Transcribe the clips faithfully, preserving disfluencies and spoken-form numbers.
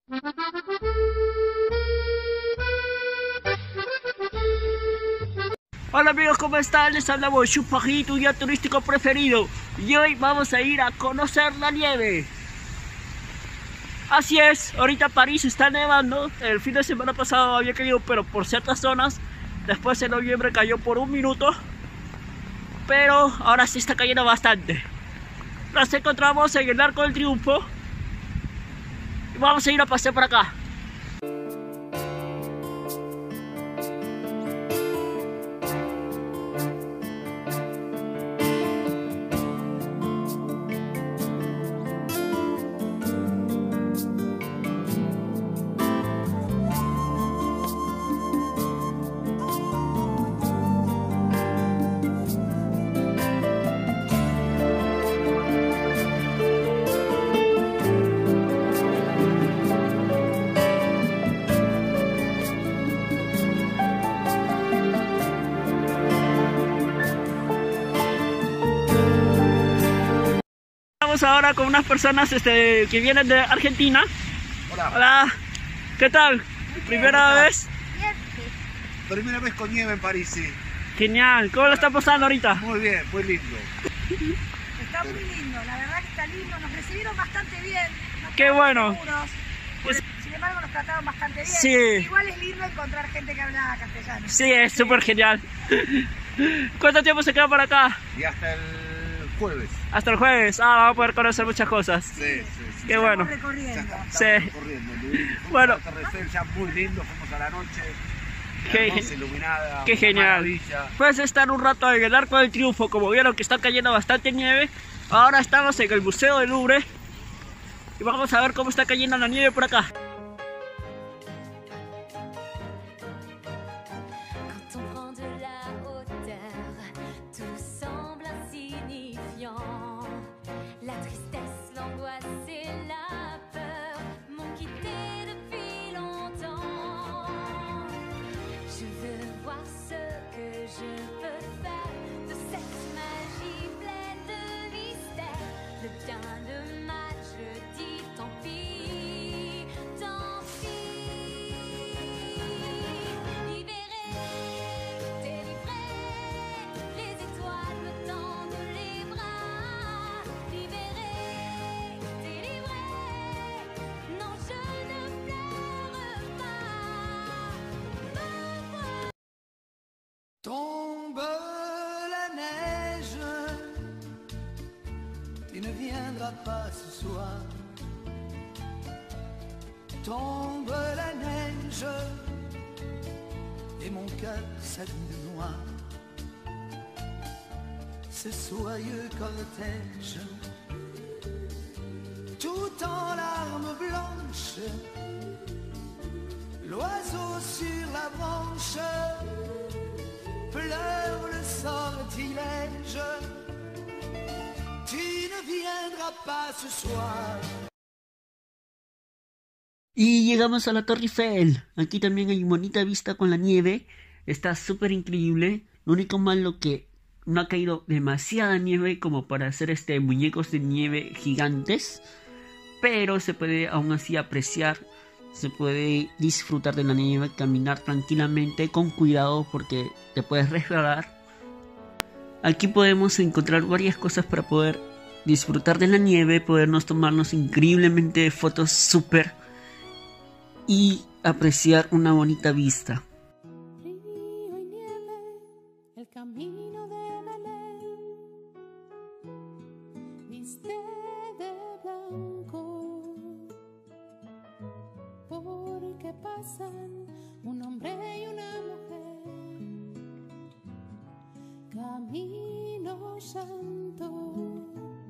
Hola amigos, ¿cómo están? Les hablamos Chupají, tu guía turístico preferido. Y hoy vamos a ir a conocer la nieve. Así es, ahorita París está nevando. El fin de semana pasado había caído, pero por ciertas zonas. Después en noviembre cayó por un minuto. Pero ahora sí está cayendo bastante. Nos encontramos en el Arco del Triunfo. Y vamos a ir a pasear por acá. Ahora con unas personas este, que vienen de Argentina. Hola. Hola. ¿Qué tal? ¿Primera vez? Primera vez con nieve en París, sí. Genial. ¿Cómo lo está pasando ahorita? Muy bien, muy lindo. Está muy lindo, la verdad que está lindo. Nos recibieron bastante bien. Qué bueno. Seguros, pues, sin embargo nos trataron bastante bien. Sí. Igual es lindo encontrar gente que habla castellano. Sí, es súper genial. ¿Cuánto tiempo se queda por acá? Y hasta el jueves. Hasta el jueves. Ah, vamos a poder conocer muchas cosas. Sí, sí, sí. Qué bueno. Recorriendo. Estamos Sí. recorriendo. Bueno. Un atardecer ya muy lindo, fuimos a la noche. Qué, Hermosa, iluminada. qué genial. Maravilla. Pues estar un rato en el Arco del Triunfo. Como vieron que está cayendo bastante nieve. Ahora estamos en el Museo del Louvre. Y vamos a ver cómo está cayendo la nieve por acá. Tombe la neige, tu ne viendras pas ce soir. Tombe la neige, et mon cœur s'habille de noir. Ce soyeux cortège, tout en larmes blanches, l'oiseau sur la branche pleure le sortilège. Tu ne viendras pas ce soir. Y llegamos a la Torre Eiffel. Aquí también hay bonita vista con la nieve. Está súper increíble. Lo único malo que no ha caído demasiada nieve como para hacer este muñecos de nieve gigantes. Pero se puede aún así apreciar. Se puede disfrutar de la nieve, caminar tranquilamente, con cuidado porque te puedes resbalar. Aquí podemos encontrar varias cosas para poder disfrutar de la nieve, podernos tomarnos increíblemente fotos súper y apreciar una bonita vista. Frío y nieve, el camino de Belén, viste de blanco, porque pasan un hombre y una mujer, camino santo.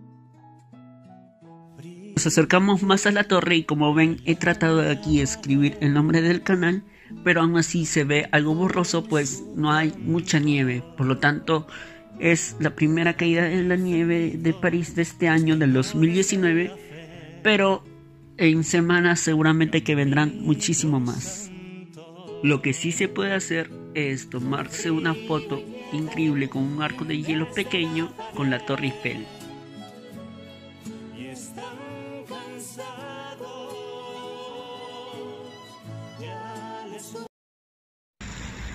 Nos acercamos más a la torre y como ven he tratado de aquí escribir el nombre del canal, pero aún así se ve algo borroso pues no hay mucha nieve, por lo tanto es la primera caída de la nieve de París de este año del dos mil diecinueve, pero en semanas seguramente que vendrán muchísimo más. Lo que sí se puede hacer es tomarse una foto increíble con un arco de hielo pequeño con la Torre Eiffel.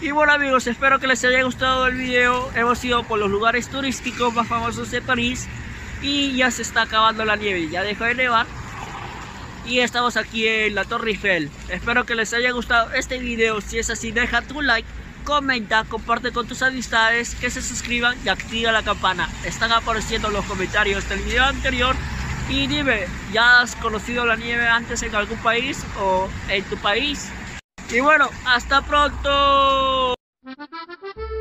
Y bueno amigos, espero que les haya gustado el video. Hemos ido por los lugares turísticos más famosos de París y ya se está acabando la nieve, ya dejó de nevar. Y estamos aquí en la Torre Eiffel. Espero que les haya gustado este video. Si es así, deja tu like, comenta, comparte con tus amistades, que se suscriban y activa la campana. Están apareciendo los comentarios del video anterior. Y dime, ¿ya has conocido la nieve antes en algún país o en tu país? Y bueno, hasta pronto.